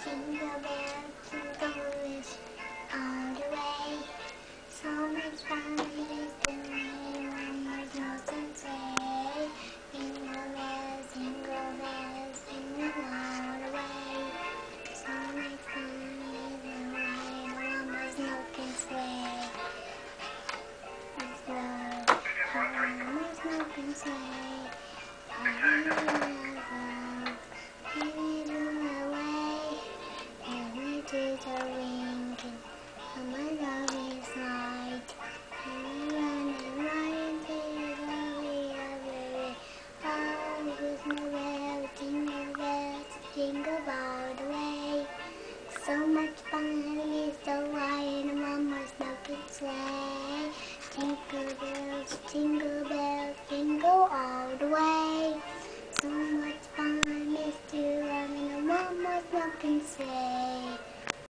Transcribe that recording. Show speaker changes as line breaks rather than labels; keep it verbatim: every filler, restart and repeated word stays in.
Jingle bells, jingle bells, all the way. So much fun it is to me when there's no sunshine. Jingle bells, jingle bells, jingle all the way. So much fun it is to ride on mama's milking sleigh. It's love, mama's milking sleigh. I love love, baby, run away. Every tears are winking, and my love is light. And we run and run until we are very. Oh, jingle bells, jingle bells, jingle all the way. So much fun it is to ride in mama's milking sleigh. Jingle bells, jingle bells, jingle all the way. So much fun it is to ride in a mama's milking sleigh.